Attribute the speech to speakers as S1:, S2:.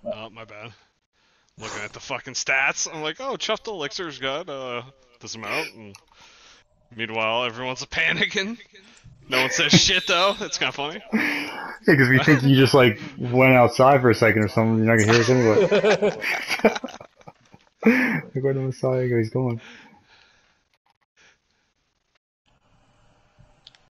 S1: Oh, my bad. Looking at the fucking stats, I'm like, oh, Chuffed Elixir's got this amount, and meanwhile everyone's panicking. No one says shit though. It's kind of funny.
S2: Yeah, because we think you just like went outside for a second or something. You're not gonna hear us anyway. Like, where the Messiah go? He's gone.